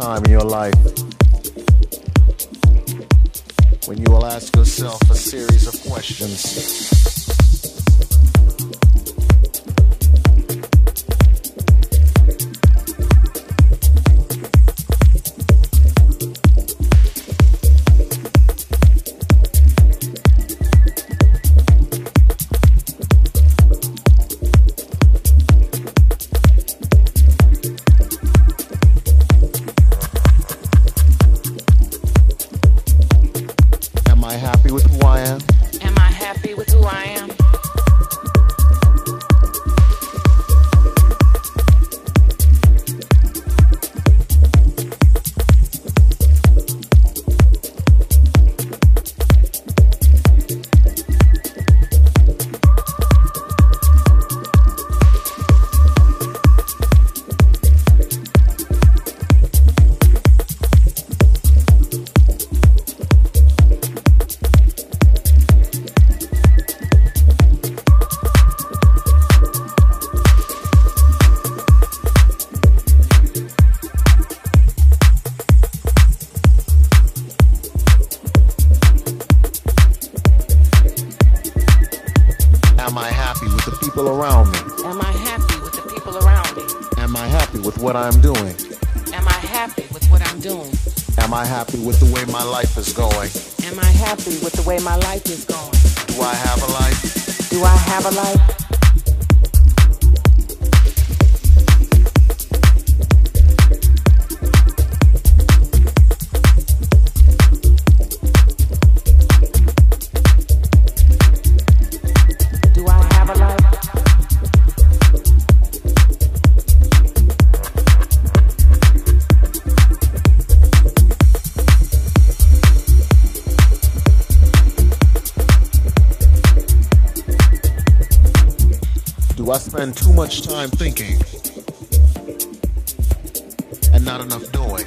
time in your life when you will ask yourself a series of questions. What I'm doing? Am I happy with what I'm doing? Am I happy with the way my life is going? Am I happy with the way my life is going? Do I have a life? Do I have a life? Do I spend too much time thinking and not enough doing?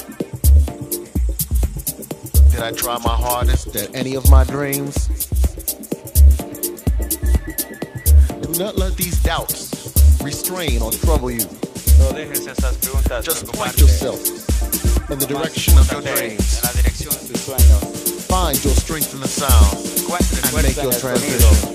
Did I try my hardest at any of my dreams? Do not let these doubts restrain or trouble you. Just point yourself in the direction of your dreams. Find your strength in the sound and make your transition.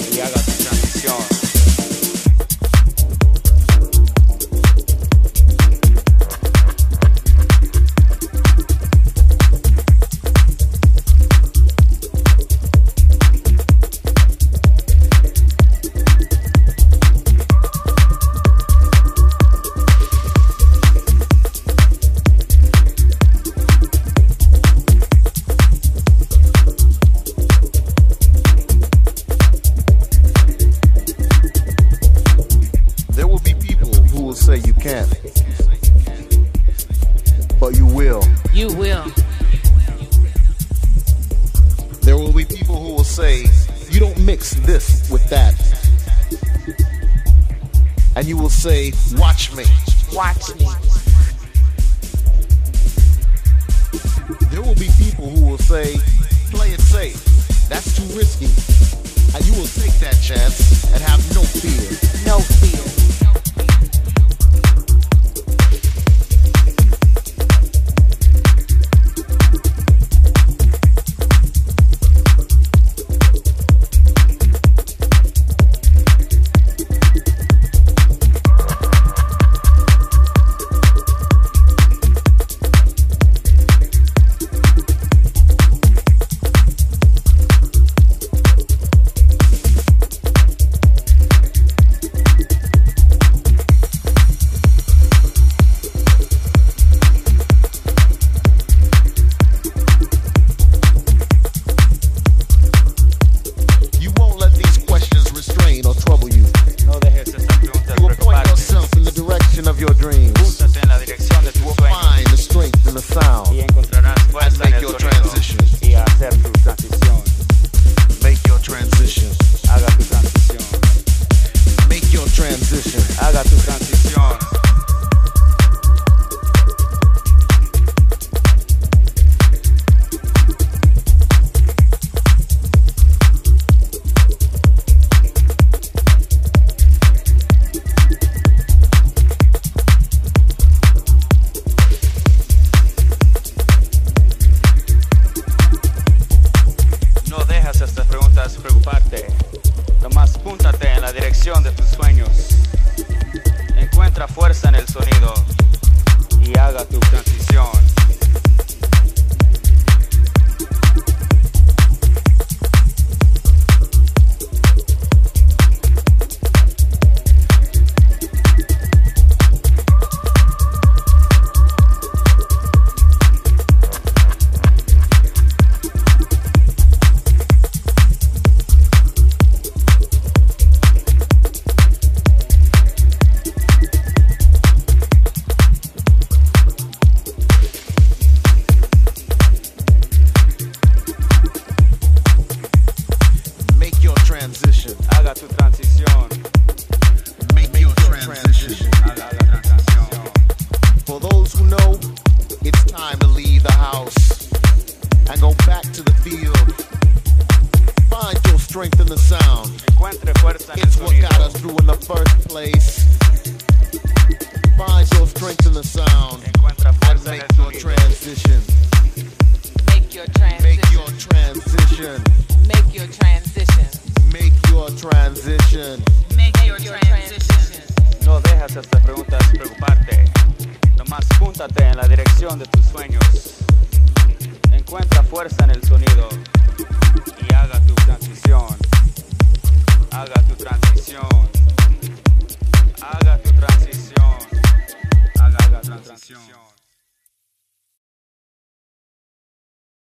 But you will. You will. There will be people who will say, you don't mix this with that. And you will say, watch me. Watch me. There will be people who will say, play it safe. That's too risky. And you will take that chance and have no fear. No fear. preocuparte. Nomás púntate en la dirección de tus sueños. Encuentra fuerza en el sonido y haga tu transición. Haga tu transición. Make your transition. Haga la transición. For those who know, it's time to leave the house and go back to the field. Find your strength in the sound. Encuentre fuerza en el It's what sonido. got us through in the first place. Find your strength in the sound Encuentra and fuerza en make el your sonido. transition. Make your Make your transition. transition. Make your transition. Make your transition. Make your transition. No dejas estas preguntas preocuparte. Nomás púntate en la dirección de tus sueños. Encuentra fuerza en el sonido y haga tu transición. Haga tu transición.